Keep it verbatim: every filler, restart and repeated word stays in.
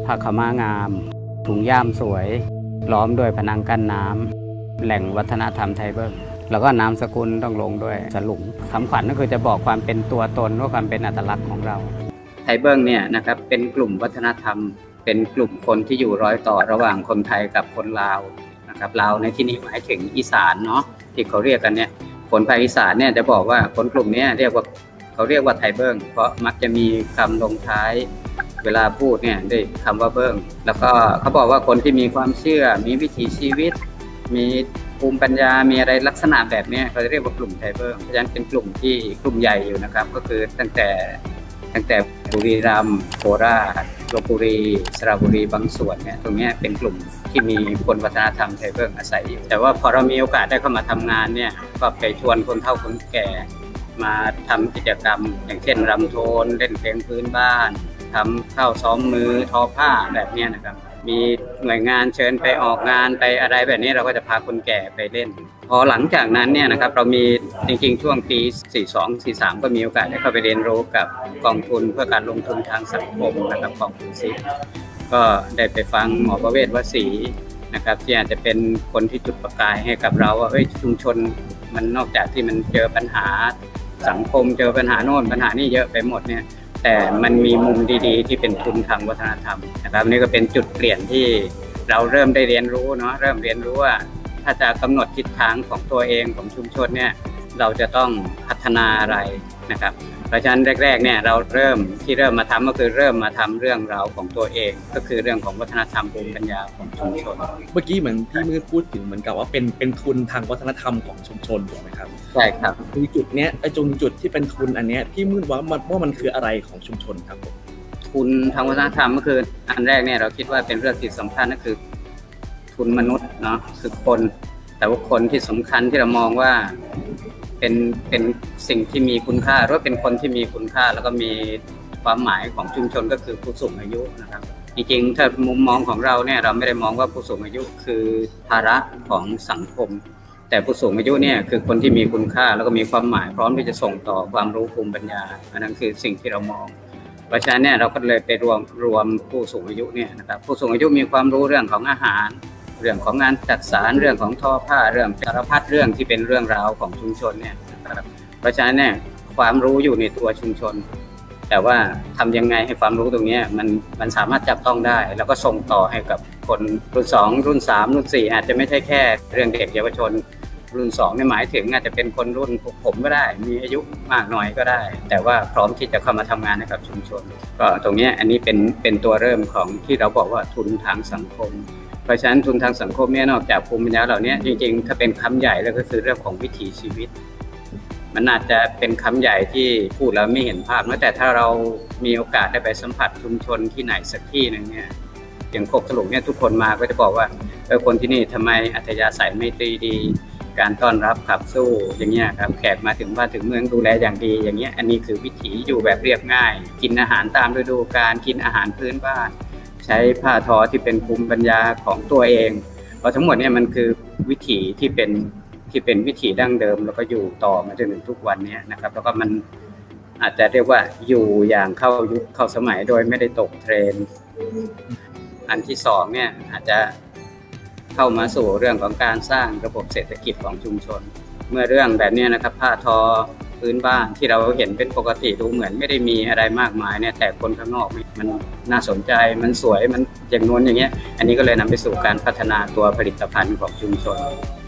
ผ้าขาวม้างามถุงย่ามสวยล้อมด้วยผนังกั้นน้ำแหล่งวัฒนธรรมไทเบิ้งแล้วก็นามสกุลต้องลงด้วยสลุงคำขวัญก็คือจะบอกความเป็นตัวตนว่าความเป็นอัตลักษณ์ของเราไทเบิ้งเนี่ยนะครับเป็นกลุ่มวัฒนธรรมเป็นกลุ่มคนที่อยู่ร้อยต่อระหว่างคนไทยกับคนลาวนะครับลาวในที่นี้หมายถึงอีสานเนาะที่เขาเรียกกันเนี่ยคนภาคอีสานเนี่ยจะบอกว่าคนกลุ่มนี้เรียกว่าเขาเรียกว่าไทเบิ้งเพราะมักจะมีคำลงท้ายเวลาพูดเนี่ยด้วยคำว่าเบิ้งแล้วก็เขาบอกว่าคนที่มีความเชื่อมีวิถีชีวิตมีภูมิปัญญามีอะไรลักษณะแบบนี้เขาจะเรียกว่ากลุ่มไทเบิ้งเพราะฉะนั้นเป็นกลุ่มที่กลุ่มใหญ่อยู่นะครับก็คือตั้งแต่ตั้งแต่บุรีรัมย์โคราชลพบุรีสระบุรีบางส่วนเนี่ยตรงนี้เป็นกลุ่มที่มีคนวัฒนธรรมไทเบิ้งอาศัยอยู่แต่ว่าพอเรามีโอกาสได้เข้ามาทำงานเนี่ยก็ไปชวนคนเฒ่าคนแก่มาทำกิจกรรมอย่างเช่นรำโทนเล่นเพลงพื้นบ้านทำข้าวซ้อมมือทอผ้าแบบนี้นะครับมีหน่วยงานเชิญไปออกงานไปอะไรแบบนี้เราก็จะพาคนแก่ไปเล่นพอหลังจากนั้นเนี่ยนะครับเรามีจริงๆช่วงปีสี่สอง สี่สามก็มีโอกาสได้เข้าไปเรียนรู้กับกองทุนเพื่อการลงทุนทางสังคมนะครับกองทุนซิปก็ได้ไปฟังหมอประเวศวสีนะครับที่อาจจะเป็นคนที่จุดประกายให้กับเราว่าเฮ้ยชุมชนมันนอกจากที่มันเจอปัญหาสังคมเจอปัญหาโน่นปัญหานี่เยอะไปหมดเนี่ยแต่มันมีมุมดีๆที่เป็นทุนทางวัฒนธรรมนะครับนี่ก็เป็นจุดเปลี่ยนที่เราเริ่มได้เรียนรู้เนาะเริ่มเรียนรู้ว่าถ้าจะกำหนดทิศทางของตัวเองของชุมชนเนี่ยเราจะต้องพัฒนาอะไรนะครับเพราะฉะนั้นแรกๆเนี่ยเราเริ่มที่เริ่มมาทำก็คือเริ่มมาทำเรื่องราวของตัวเองก็คือเรื่องของวัฒนธรรมภูมิปัญญาของชุมชนเมื่อกี้เหมือนพี่มืดพูดถึงเหมือนกับว่าเป็นเป็นทุนทางวัฒนธรรมของชุมชนถูกไหมครับใช่ครับในจุดเนี้ยไอ้ตรงจุดที่เป็นทุนอันเนี้ยพี่มืดว่ามันว่ามันคืออะไรของชุมชนครับทุนทางวัฒนธรรมก็คืออันแรกเนี่ยเราคิดว่าเป็นเรื่องที่สำคัญก็คือทุนมนุษย์เนาะคือคนแต่ว่าคนที่สำคัญที่เรามองว่าเป็นเป็นสิ่งที่มีคุณค่าหรือว่าเป็นคนที่มีคุณค่าแล้วก็มีความหมายของชุมชนก็คือผู้สูงอายุนะครับจริงๆถ้ามุมมองของเราเนี่ยเราไม่ได้มองว่าผู้สูงอายุคือภาระของสังคมแต่ผู้สูงอายุเนี่ยคือคนที่มีคุณค่าแล้วก็มีความหมายพร้อมที่จะส่งต่อความรู้ภูมิปัญญาอันนั้นคือสิ่งที่เรามองเพราะฉะนั้นเนี่ยเราก็เลยไปรวมรวมผู้สูงอายุเนี่ยนะครับผู้สูงอายุมีความรู้เรื่องของอาหารเรื่องของงานจักสานเรื่องของทอผ้าเรื่องสารพัดเรื่องที่เป็นเรื่องราวของชุมชนเนี่ยนะครับเพราะฉะนั้นเนี่ยความรู้อยู่ในตัวชุมชนแต่ว่าทำยังไงให้ความรู้ตรงนี้มันมันสามารถจับต้องได้แล้วก็ส่งต่อให้กับคนรุ่นสองรุ่นสามรุ่นสี่อาจจะไม่ใช่แค่เรื่องเด็กเยาวชนรุ่นสองเนี่ยหมายถึงอาจจะเป็นคนรุ่นผมก็ได้มีอายุมากหน่อยก็ได้แต่ว่าพร้อมที่จะเข้ามาทำงานให้กับชุมชนก็ตรงนี้อันนี้เป็นเป็นตัวเริ่มของที่เราบอกว่าทุนทางสังคมเพราะฉะนั้นทุนทางสังคมเนี่ยนอกจากภูมิปัญญาเหล่านี้จริงๆถ้าเป็นคำใหญ่แล้วก็คือเรื่องของวิถีชีวิตมันอาจจะเป็นคำใหญ่ที่พูดแล้วไม่เห็นภาพแต่ถ้าเรามีโอกาสได้ไปสัมผัสชุมชนที่ไหนสักที่นึงเนี่ยอย่างโคกสลุงเนี่ยทุกคนมาก็จะบอกว่าเออคนที่นี่ทำไมอัธยาศัยไม่ตรีดีการต้อนรับขับสู้อย่างเงี้ยครับแขกมาถึงบ้านถึงเมืองดูแลอย่างดีอย่างเงี้ยอันนี้คือวิถีอยู่แบบเรียบง่ายกินอาหารตามฤดูกาลกินอาหารพื้นบ้านใช้ผ้าทอที่เป็นภูมิปัญญาของตัวเองเพราะทั้งหมดเนี่ยมันคือวิถีที่เป็นที่เป็นวิถีดั้งเดิมแล้วก็อยู่ต่อมาจนถึงทุกวันนี้นะครับแล้วก็มันอาจจะเรียกว่าอยู่อย่างเข้ายุคเข้าสมัยโดยไม่ได้ตกเทรนด์อันที่สองเนี่ยอาจจะเข้ามาสู่เรื่องของการสร้างระบบเศรษฐกิจของชุมชนเมื่อเรื่องแบบนี้นะครับผ้าทอพื้นบ้านที่เราเห็นเป็นปกติดูเหมือนไม่ได้มีอะไรมากมายเนี่ยแต่คนข้างนอกมันน่าสนใจมันสวยมันอย่างโน้นอย่างเงี้ยอันนี้ก็เลยนำไปสู่การพัฒนาตัวผลิตภัณฑ์ของชุมชน